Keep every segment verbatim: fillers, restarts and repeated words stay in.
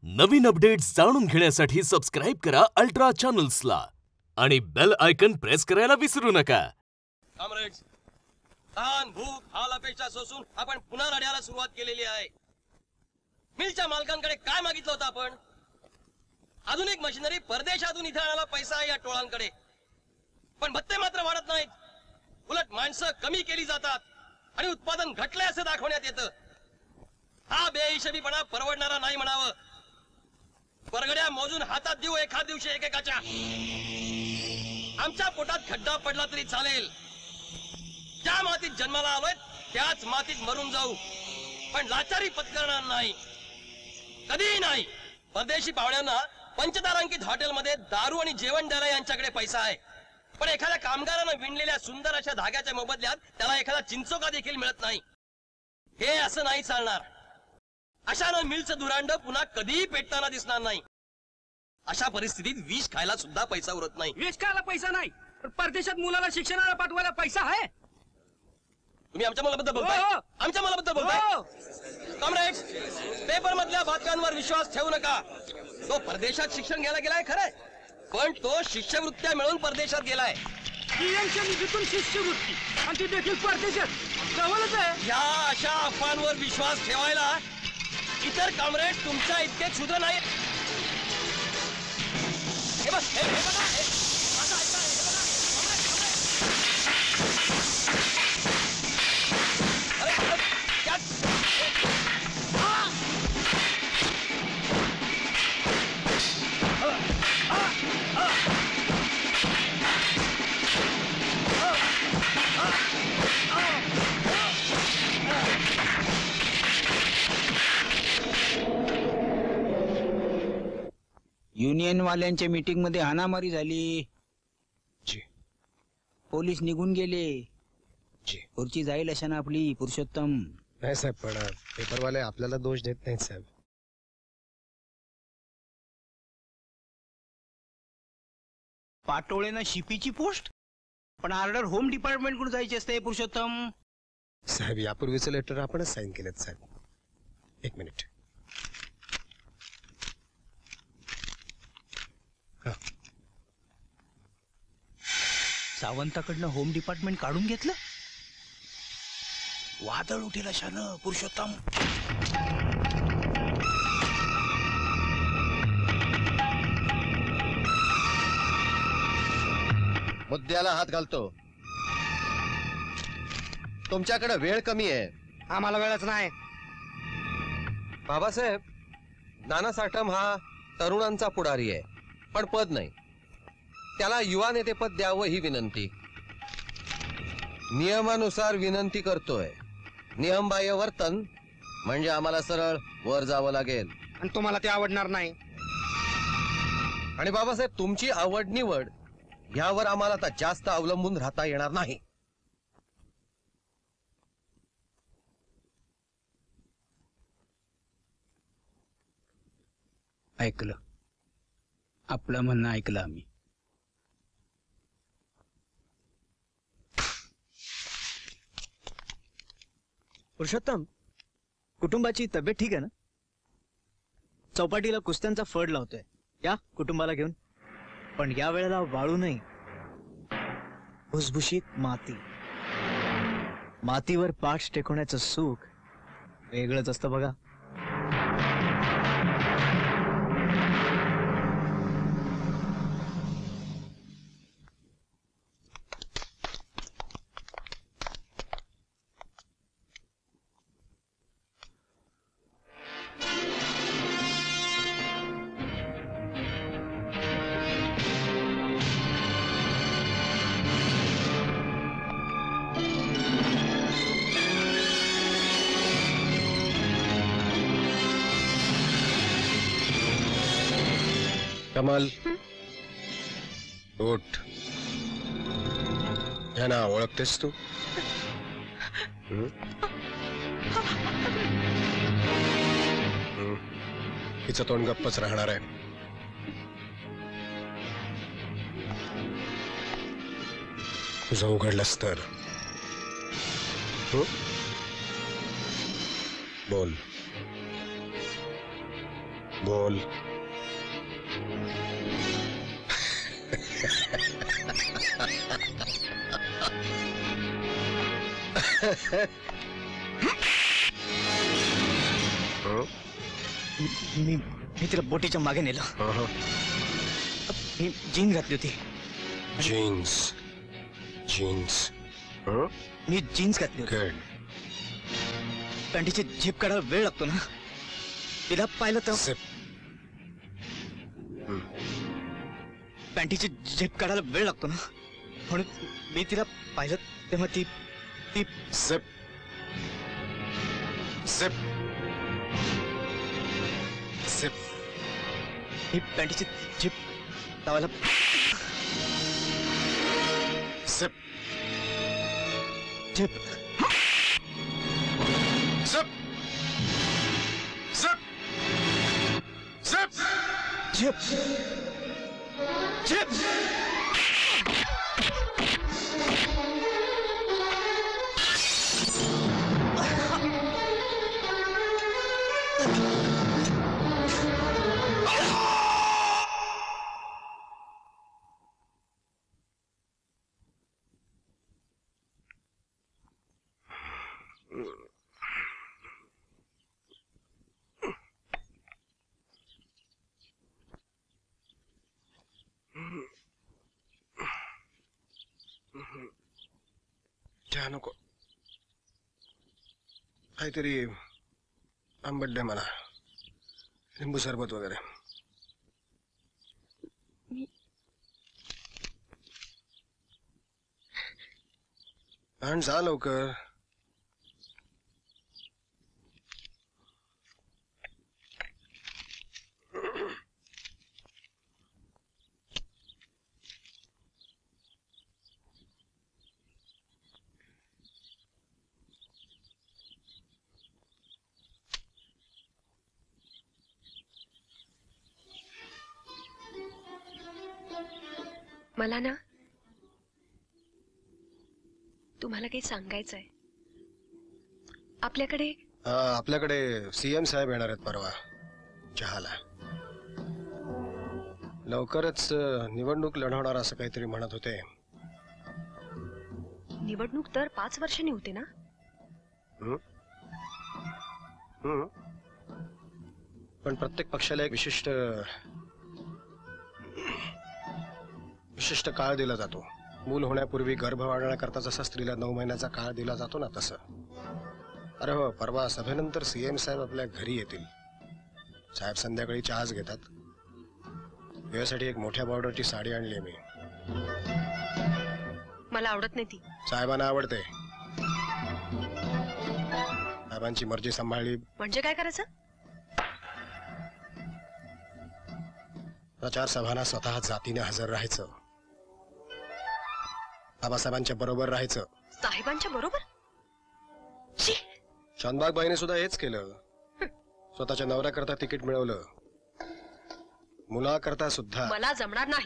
नवीन updates जाणून घेण्यासाठी subscribe करा अल्ट्रा चॅनल्सला आणि बेल आयकन प्रेस करायला विसरू नका. कॉम्रेड्स, ताण भूक हाल अपेक्षा सोसून आपण पुन्हा लढ्याला सुरुवात केलेली आहे. मिलच्या मालकांकडे काय मागितलं होतं आपण? आधुनिक मशिनरी परदेशातून इथे आणायला पैसा आहे या टोळांकडे, पण भत्ते मात्र वाढत नाहीत. उलट माणसं कमी केली जातात आणि उत्पादन घटले असं दाखवण्यात येतं. हा बेहिशेबीपणा परवडणारा नाही म्हणावं. परगड्या मोजून हातात देऊ एखाद दिवशी एकेकाच्या. आमच्या पोटात खड्डा पडला तरी चालेल. ज्या मातीत जन्माला आलोय त्याच मातीत मरून जाऊ, पण लाचारी पत्करणार नाही, कधीही नाही. परदेशी पाहुण्यांना पंचतारांकित हॉटेलमध्ये दारू आणि जेवण द्यायला यांच्याकडे पैसा आहे, पण एखाद्या कामगारानं विणलेल्या सुंदर अशा धाग्याच्या मोबदल्यात त्याला एखादा चिंचोका देखील मिळत नाही. हे असं नाही चालणार. अशानं मिलचं धुरांड पुन्हा कधीही पेटताना दिसणार नाही. अशा परिस्थितीत विष खायला सुद्धा पैसा उरत नाही. विष खायला पैसा नाही, पण परदेशात मुलाला शिक्षणाला पाठवायला पैसा आहे. तुम्ही आमच्या मुलाबद्दल बोलताय? आमच्या मुलाबद्दल बोलताय? कॉम्रेड्स, पेपर मधल्या बातम्यांवर विश्वास ठेवू नका. तो परदेशात शिक्षण घ्यायला गेलाय खरंय, पण तो शिष्यवृत्त्या मिळून परदेशात गेलाय. निधीतून शिष्यवृत्ती आणि ती देखील परदेशात. जवळच आहे. या अशा अफवांवर विश्वास ठेवायला इतर कॉम्रेड तुमच्या इतके क्षुद्र नाही. हे बघ, हे बघा, हे माझं ऐका, हे बघा. अरे त्यात युनियन वाल्यांच्या मीटिंग मध्ये हाणामारी झाली. जी. पोलीस निघून गेले. जी. खुर्ची जाईल अशा ना आपली पुरुषोत्तम. नाही साहेब, पण पेपरवाले आपल्याला दोष देत नाहीत साहेब. पाटोळेनं शिपीची पोस्ट, पण ऑर्डर होम डिपार्टमेंट कडून जायची असते पुरुषोत्तम. साहेब, यापूर्वीचं लेटर आपणच साईन केलेत साहेब. एक मिनिट. सावंताकडनं होम डिपार्टमेंट काढून घेतलं. वादळ उठेल अशानं पुरुषोत्तम. मुद्द्याला हात घालतो. तुमच्याकडे वेळ कमी आहे. आम्हाला वेळच नाही. बाबासाहेब, नाना साठम हा तरुणांचा पुढारी आहे, पण पद नाही. त्याला युवा नेते पद द्यावं ही विनंती. नियमानुसार विनंती करतोय. नियमबाह्य वर्तन म्हणजे आम्हाला सरळ वर जावं लागेल. आणि तुम्हाला ते आवडणार नाही. आणि बाबासाहेब, तुमची आवड निवड यावर आम्हाला आता जास्त अवलंबून राहता येणार नाही. ऐकलं, आपलं म्हणणं ऐकलं आम्ही. पुरुषोत्तम, कुटुंबाची तब्येत ठीक आहे ना? चौपाटीला कुस्त्यांचा फड लावतोय, या कुटुंबाला घेऊन. पण या वेळेला वाळू नाही, भुसभुशीत माती. मातीवर पाठ टेकवण्याचं सुख वेगळंच असतं बघा. कमाल, उठ. यांना ओळखतेस तू? हम्म? हम्म. हिचं तोंड गप्पच राहणार आहे. तुझं उघडलंस तर बोल. बोल. हं? मी मी तिला बोटीच्या मागे नेलं. अहं. मी जीन घातली होती. जीन्स जीन्स हं? मी जीन्स घातली होती. गुड. पॅन्टीची झेप काढायला वेळ लागतो ना. तिला पाहिलं तर सिप. पॅन्टीची झेप काढायला वेळ लागतो ना, म्हणून मी तिला पाहिलं तेव्हा ती ती सिप सिप सिप. मी पॅन्टीची झेप लावायला सिप झेप सिप सिप सिप. झेप झेप चहा नको. काहीतरी आंबट दे मला. लिंबू सरबत वगैरे. आण जा लवकर. मला ना तुम्हाला काही सांगायचंय. आपल्याकडे हा, आपल्याकडे सीएम साहेब येणार आहेत परवा चहाला. लवकरच अं, निवडणूक लढवणार असं काहीतरी म्हणत होते. निवडणूक तर पाच वर्षांनी होते ना. हं? हं. पण प्रत्येक पक्षाला एक विशिष्ट विशिष्ट काळ दिला जातो. मूल होण्यापूर्वी गर्भ वाढवण्याकरता जसा स्त्रीला नऊ महिन्याचा काळ दिला जातो ना, तसं. अरे हो, परवा सभेनंतर सीएम साहेब आपल्या घरी येतील. साहेब संध्याकाळी चहाच घेतात. यासाठी एक मोठ्या बॉर्डरची साडी आणली मी. मला आवडत नाही ती. साहेबांना आवडते. साहेबांची मर्जी सांभाळली म्हणजे काय करायचं. प्रचार सभांना स्वतः जातीने हजर राहायचं. बाबासाहेबांच्या बरोबर राहायचं. साहेबांच्या बरोबर. शी. शानबाग बाईने सुद्धा हेच केलं. स्वतःच्या नवऱ्याकरता तिकीट मिळवलं. मुलाकरता सुद्धा. मला जमणार नाही.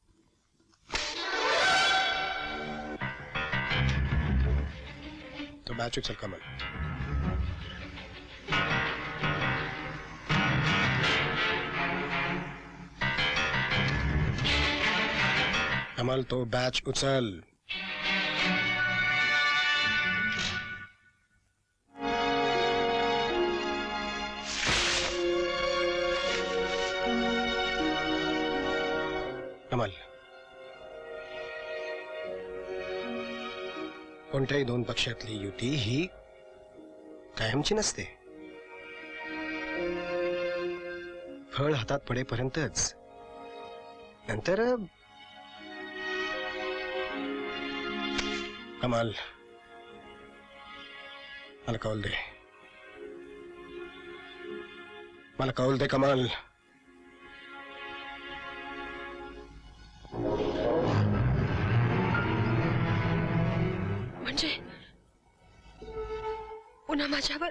तो बॅच उचल कमल. कमल, तो बॅच उचल. कमल, कोणत्याही दोन पक्षातली युती ही कायमची नसते. फळ हातात पडेपर्यंतच. नंतर कमाल, मला कौल दे. मला कौल दे कमाल. म्हणजे पुन्हा माझ्यावर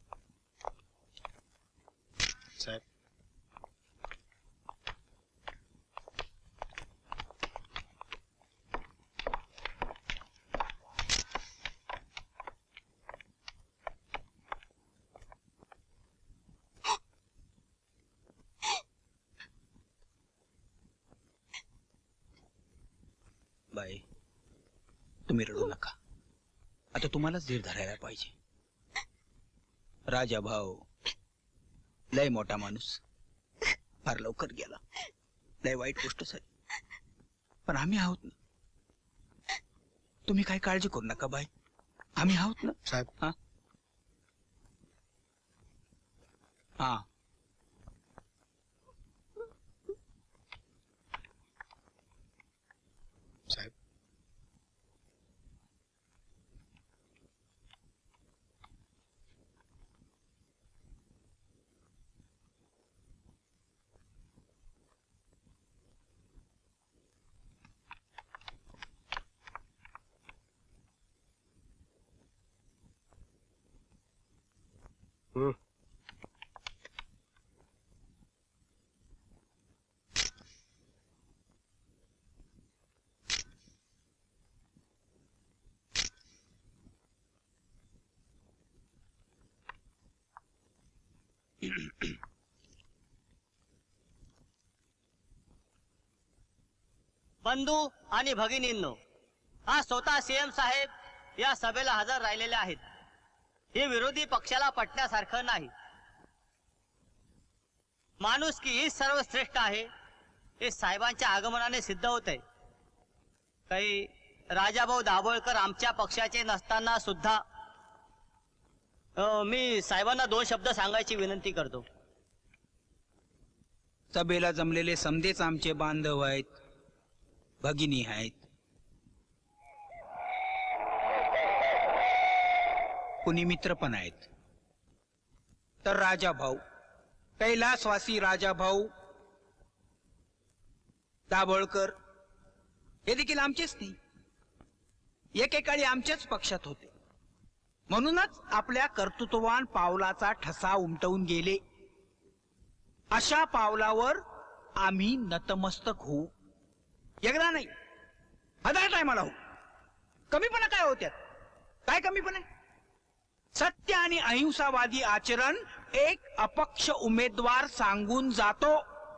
साहेब, बाई तुम्ही रडू नका. आता तुम्हालाच धीर धरायला पाहिजे. राजा भाऊ लय मोठा माणूस फार लवकर गेला. लय वाईट गोष्ट झाली, पण आम्ही आहोत ना. तुम्ही काही काळजी करू नका बाई, आम्ही आहोत ना साहेब. हा हा साहेब. हम्म. बंधू आणि भगिनींनो, आज स्वतः सीएम साहेब या सभेला हजर राहिलेले आहेत. हे विरोधी पक्षाला पटण्यासारखं नाही. माणुसकी ही सर्वश्रेष्ठ आहे हे साहेबांच्या आगमनाने सिद्ध होत आहे. काही राजाभाऊ दाभोळकर आमच्या पक्षाचे नसताना सुद्धा अं, मी साहेबांना दोन शब्द सांगायची विनंती करतो. सभेला जमलेले समधेच आमचे बांधव आहेत, भगिनी आहेत. कुणी मित्र पण आहेत. तर राजा भाऊ, कैलासवासी राजा भाऊ दाभोळकर हे देखील आमचेच नाही, एकेकाळी आमच्याच पक्षात होते. म्हणूनच आपल्या कर्तृत्ववान पावलाचा ठसा उमटवून गेले. अशा पावलावर आम्ही नतमस्तक होऊ. एकदा नाही, हजार टायमाला होऊ. कमीपणा काय होत्यात? काय कमीपणा? सत्य आणि अहिंसावादी आचरण एक अपक्ष उमेदवार सांगून जातो.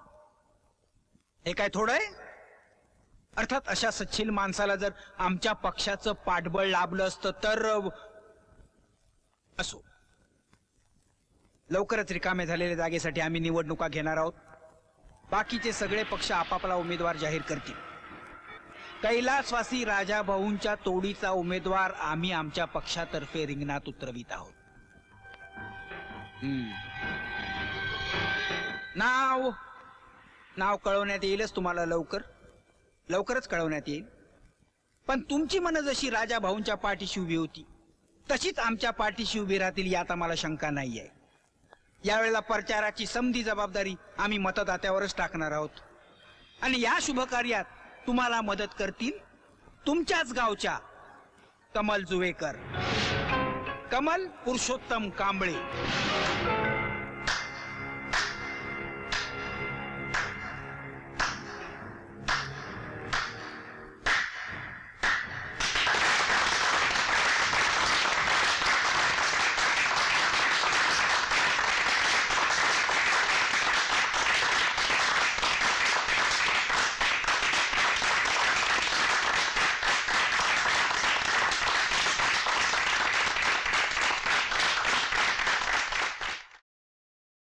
हे काय थोडं आहे? अर्थात अशा सच्छील माणसाला जर आमच्या पक्षाचं पाठबळ लाभलं असतं तर असो. लवकरच रिकामे झालेल्या जागेसाठी आम्ही निवडणुका घेणार आहोत. बाकीचे सगळे पक्ष आपापला उमेदवार जाहीर करतील. कैलासवासी राजा भाऊंच्या तोडीचा उमेदवार आम्ही आमच्या पक्षातर्फे रिंगणात उतरवित आहोत. हम्म. नाव नाव कळवण्यात येईलच तुम्हाला. लवकर लवकरच कळवण्यात येईल. पण तुमची मनं जशी राजा भाऊंच्या पाठीशी उभी होती तशीच आमच्या पाठीशी उभी राहतील यात आम्हाला शंका नाही आहे. यावेळेला प्रचाराची समधी जबाबदारी आम्ही मतदात्यावरच टाकणार आहोत. आणि या शुभ कार्यात तुम्हाला मदत करतील तुमच्याच गावच्या कमल जुवेकर, कमल पुरुषोत्तम कांबळे.